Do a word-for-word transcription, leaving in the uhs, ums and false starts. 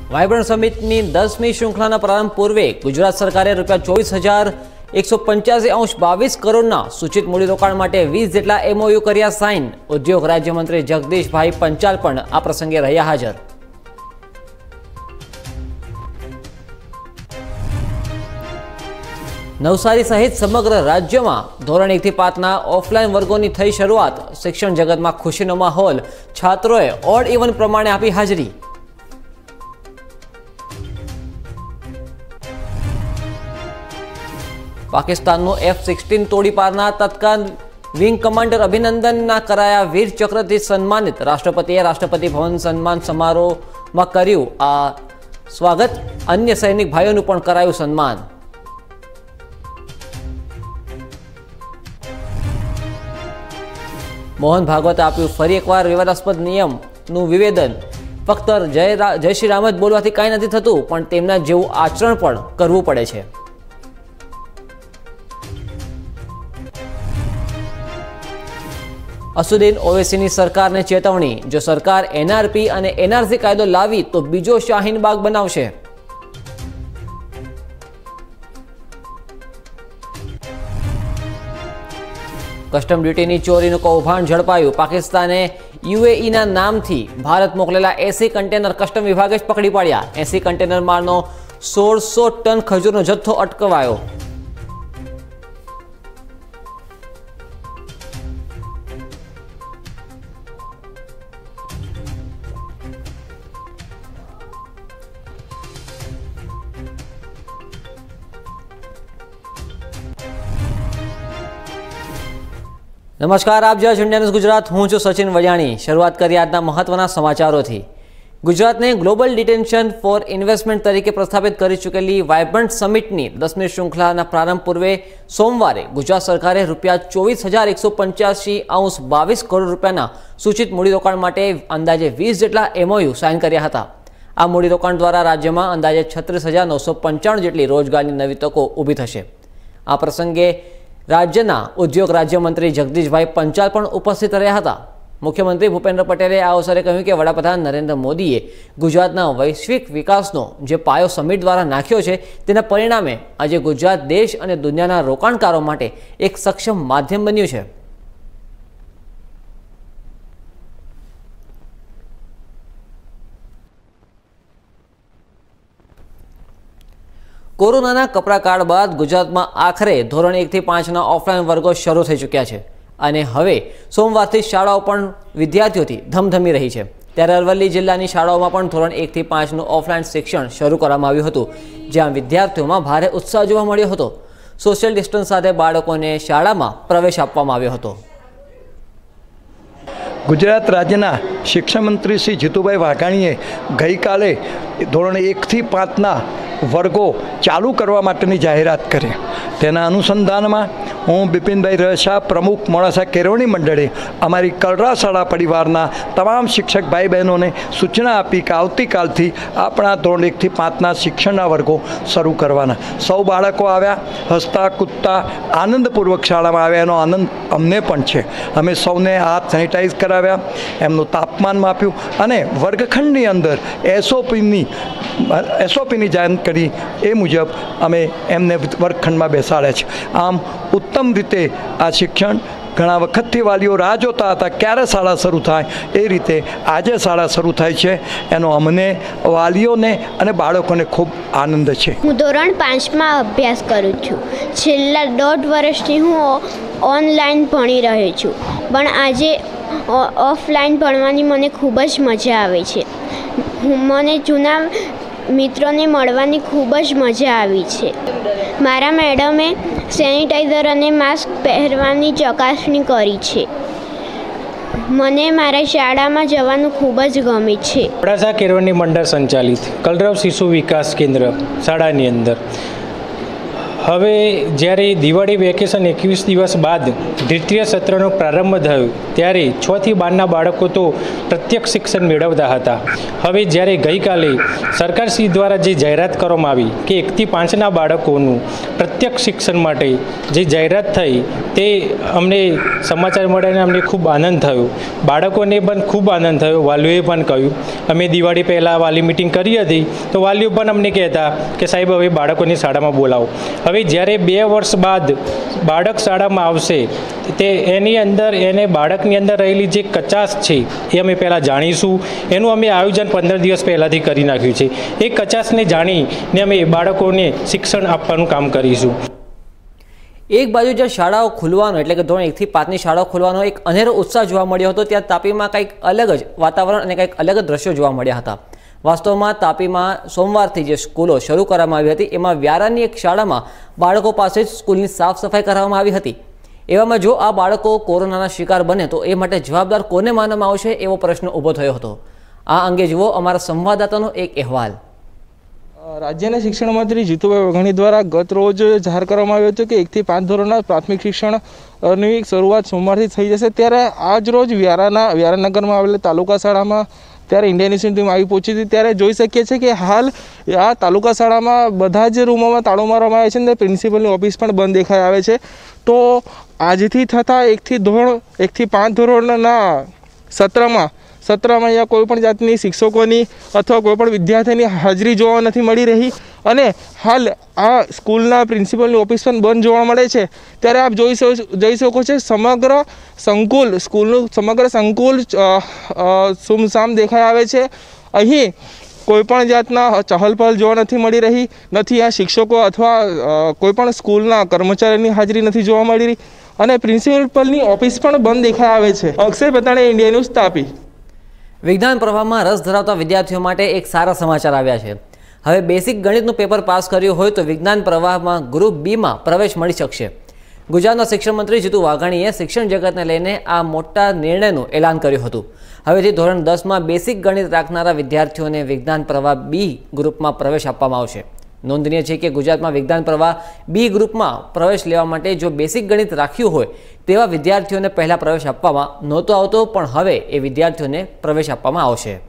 Vibrant સમિટની દસમી શ્રૃંખલાના પ્રારંભ પૂર્વે ગુજરાત સરકારે રૂપિયા ચોવીસ હજાર એકસો પંચ્યાસી અંશ બાવીસ કરોડના સૂચિત મૂડીરોકાણ માટે વીસ જેટલા એમઓયુ કર્યા સાઇન। ઉદ્યોગ રાજ્યમંત્રી જગદીશભાઈ પંચાલ પણ આ પ્રસંગે રહ્યા હાજર। નવસારી સહિત સમગ્ર રાજ્યમાં ધોરણ એક થી પાંચના ઓફલાઈન વર્ગોની થઈ શરૂઆત। શિક્ષણ જગતમાં ખુશીનો માહોલ, છાત્રોએ ઓડ ઇવન પ્રમાણે આપી હાજરી। પાકિસ્તાનનું એફ સિક્સટીન તોડી પાડનાર તત્કાલ વિંગ કમાન્ડર અભિનંદનના કરાયા વીર ચક્રથી સન્માનિત। રાષ્ટ્રપતિએ રાષ્ટ્રપતિ ભવન સન્માન સમારોહમાં કર્યું આ સ્વાગત। અન્ય સૈનિક ભાઈઓનું પણ કરાયું સન્માન। મોહન ભાગવતે આપ્યું ફરી એકવાર વિવાદાસ્પદ નિયમનું નિવેદન। ફક્ત જય જય શ્રી રામ જ બોલવાથી કાંઈ નથી થતું, પણ તેમના જેવું આચરણ પણ કરવું પડે છે। असुद्दीन ओवैसीनी सरकार ने चेतवणी, जो सरकार एनआरपी અને एनआरसी कायदो लावी तो बीजो शाहीनबाग बनावशे। कस्टम ड्यूटीनी चोरीનું કૌભાંડ ઝડપાયું। પાકિસ્તાને યુએઈના નામથી ભારત મોકલેલા એસી કન્ટેનર કસ્ટમ વિભાગે જ પકડી પાડ્યા। એસી કન્ટેનર માલનો સોળસો ટન ખજૂરનો જથ્થો અટકાવાયો। नमस्कार, आप जो इंडिया न्यूज़ गुजरात, हूँ छू सचिन वजाणी। शुरुआत करिए आजना महत्वना समाचारों थी। गुजरात ने ग्लोबल डिटेन्शन फॉर इन्वेस्टमेंट तरीके प्रस्थापित कर चुकेली वायब्रન્ટ समिटनी दसमी श्रृंखलाना प्रारंभ पूर्वे सोमवारे गुजरात सरकारे रूपिया चौवीस हजार एक सौ पंचासी अंश बावीस करोड़ रूपियाना सूचित मूડીરોકાણ માટે अंदाजे वीस જેટલા एमओयू साइन કર્યા હતા। આ મૂડીરોકાણ દ્વારા રાજ્યમાં અંદાજે छत्रीस हजार नौ सौ पंचाणु જેટલી રોજગારની નવી તકો ઊભી થશે। આ પ્રસંગે राज्यना उद्योग राज्यमंत्री जगदीशभाई पंचाल पण उपस्थित रह्या हता। मुख्यमंत्री भूपेन्द्र पटेले आ अवसरे कह्युं के वडाप्रधान नरेन्द्र मोदीए गुजरातना वैश्विक विकासनो जे पायो समिट द्वारा नाख्यो छे तेना परिणामे आजे गुजरात देश अने दुनियाना रोकाणकारो माटे एक सक्षम माध्यम बन्युं छे। कोरोना कपरा काळ बाद गुजरात में आखरे धोरण एक थी पांच ऑफलाइन वर्गो शुरू थई चुक्या छे अने हवे सोमवारथी शाळाओ पण विद्यार्थीओथी धमधमी रही है। त्यारे अरवल्ली जिल्लानी शाळाओमां पण धोरण एक थी पांच ऑफलाइन शिक्षण शुरू करवामां आव्युं हतुं, ज्यां विद्यार्थीओमां भारे उत्साह जोवा मळ्यो हतो। सोशियल डिस्टन्स साथे बाळकोने शाळामां प्रवेश आपवामां आव्यो हतो। गुजरात राज्यना शिक्षण मंत्री श्री जीतुभाई वाघाणीए गई काले धोरण एक थी पांचना वर्गो चालू करवा माटेनी जाहेरात करी। तेना अनुसंधानमा हूँ बिपिनभाई रसा प्रमुख मोडासा केळवणी मंडळे अमारी कलरा शाळा परिवारना तमाम शिक्षक भाई बहनों ने सूचना आपी कि आवतीकालथी आपणा धोरण एक थी पांचना शिक्षणना वर्गो शरू करवाना। सौ बाळको आव्या, हसता कूदता आनंदपूर्वक शाळामां आव्या एनो आनंद अमने पण छे। अमे सौने हाथ सेनिटाइज कराव्या, एमनुं तापमान माप्युं अने वर्गखंडनी अंदर एसओपीनी एसओपीनी जानकारी ए मुजब अमे एमने वर्गखंडमां बेसाड्या छे। आम उत्तम रीते आ शिक्षण घणा वखतथी वालीओ राह जोता हता क्यारे शाळा शरू थाय, ए रीते आजे शाळा शरू थाय छे। एनो अमने वालीओने अने बाळकोने खूब आनंद छे। हूँ धोरण पांच में अभ्यास करूँ छूँ। छेल्ला दौड़ वर्षथी हूँ ऑनलाइन भणी रही छूँ, पण आजे ऑफलाइन भणवानी मने खूब ज मजा आवे छे। मने जूना मित्रों ने मळवानी खूब ज मजा आवी छे। मारा मैडमे सेनिटाइजर अने मास्क पहेरवानी चकासणी करी छे। मने मारा शाळामां जवानुं खूब ज गमे छे। मोडासा केळवणी मंडळ संचालित कलरव शिशु विकास केन्द्र शाळानी अंदर હવે જ્યારે દિવાળી વેકેશન એકવીસ દિવસ બાદ દ્વિતીય સત્રનો પ્રારંભ થયો ત્યારે છ થી બારના બાળકો તો પ્રત્યક્ષ શિક્ષણ મેળવતા હતા. હવે જ્યારે ગઈકાલે સરકારશ્રી દ્વારા જે જાહેરાત કરવામાં આવી કે એકથી પાંચના બાળકોનું પ્રત્યક્ષ શિક્ષણ માટે જે જાહેરાત થઈ તે અમને સમાચાર મળ્યાને અમને ખૂબ આનંદ થયો. બાળકોને પણ ખૂબ આનંદ થયો. વાલીઓએ પણ કહ્યું. અમે દિવાળી પહેલાં વાલી મિટિંગ કરી હતી તો વાલીઓ પણ અમને કહેતા કે સાહેબ હવે બાળકોને શાળામાં બોલાવો. હવે જ્યારે બે વર્ષ બાદ બાળક શાળામાં આવશે તે એની અંદર એને બાળકની અંદર રહેલી જે કચાશ છે એ અમે પહેલાં જાણીશું. એનું અમે આયોજન પંદર દિવસ પહેલાંથી કરી નાખ્યું છે. એ કચાશને જાણીને અમે બાળકોને શિક્ષણ આપવાનું કામ કરીશું. એક બાજુ જ્યાં શાળાઓ ખુલવાનો એટલે કે ધોરણ એકથી પાંચની શાળાઓ ખુલવાનો એક અનેરો ઉત્સાહ જોવા મળ્યો હતો, ત્યાં તાપીમાં કંઈક અલગ જ વાતાવરણ અને કંઈક અલગ જ દ્રશ્યો જોવા મળ્યા હતા. વાસ્તવમાં તાપીમાં સોમવારથી જે સ્કૂલો શરૂ કરવામાં આવી હતી એમાં વ્યારાની એક શાળામાં બાળકો પાસે જ સ્કૂલની સાફ સફાઈ કરવામાં આવી હતી. એવામાં જો આ બાળકો કોરોનાના શિકાર બને તો એ માટે જવાબદાર કોને માનવામાં આવશે એવો પ્રશ્ન ઊભો થયો હતો. આ અંગે જુઓ અમારા સંવાદદાતાનો એક અહેવાલ. રાજ્યના શિક્ષણ મંત્રી જીતુભાઈ વાઘાણી દ્વારા ગત રોજ જાહેર કરવામાં આવ્યું હતું કે એકથી પાંચ ધોરણના પ્રાથમિક શિક્ષણની શરૂઆત સોમવારથી થઈ જશે. ત્યારે આજ રોજ વ્યારાના વ્યારાનગરમાં આવેલા તાલુકા શાળામાં ત્યારે ઇન્ડિયન નેશનલ ટીમ આવી પહોંચી હતી. ત્યારે જોઈ શકીએ છીએ કે હાલ આ તાલુકા શાળામાં બધા જ રૂમોમાં તાળું મારવામાં આવે છે અને પ્રિન્સિપલની ઓફિસ પણ બંધ દેખાઈ આવે છે. તો આજથી થતા એકથી ધોરણ એકથી પાંચ ધોરણના સત્રમાં સત્રમાં અહીંયા કોઈપણ જાતની શિક્ષકોની અથવા કોઈપણ વિદ્યાર્થીની હાજરી જોવા નથી મળી રહી અને હાલ આ સ્કૂલના પ્રિન્સિપલની ઓફિસ પણ બંધ જોવા મળે છે. ત્યારે આપ જોઈ જોઈ શકો છો સમગ્ર સંકુલ સ્કૂલનું સમગ્ર સંકુલ સુમસામ દેખાઈ આવે છે. અહીં કોઈપણ જાતના ચહલપહલ જોવા નથી મળી રહી, નથી આ શિક્ષકો અથવા કોઈપણ સ્કૂલના કર્મચારીની હાજરી નથી જોવા મળી રહી અને પ્રિન્સિપલની ઓફિસ પણ બંધ દેખાઈ આવે છે. Akshay Patane, India News, Tapi. વિજ્ઞાન પ્રવાહમાં રસ ધરાવતા વિદ્યાર્થીઓ માટે એક સારા સમાચાર આવ્યા છે. હવે બેસિક ગણિતનું પેપર પાસ કર્યું હોય તો વિજ્ઞાન પ્રવાહમાં ગ્રુપ બીમાં પ્રવેશ મળી શકશે. ગુજરાતના શિક્ષણ મંત્રી જીતુ વાઘાણીએ શિક્ષણ જગતને લઈને આ મોટા નિર્ણયનું એલાન કર્યું હતું. હવેથી ધોરણ દસમાં બેસિક ગણિત રાખનારા વિદ્યાર્થીઓને વિજ્ઞાન પ્રવાહ બી ગ્રુપમાં પ્રવેશ આપવામાં આવશે. નોંધનીય છે કે ગુજરાતમાં વિજ્ઞાન પ્રવાહ બી ગ્રુપમાં પ્રવેશ લેવા માટે જો બેસિક ગણિત રાખ્યું હોય તેવા વિદ્યાર્થીઓને પહેલાં પ્રવેશ આપવામાં નહોતો આવતો, પણ હવે એ વિદ્યાર્થીઓને પ્રવેશ આપવામાં આવશે.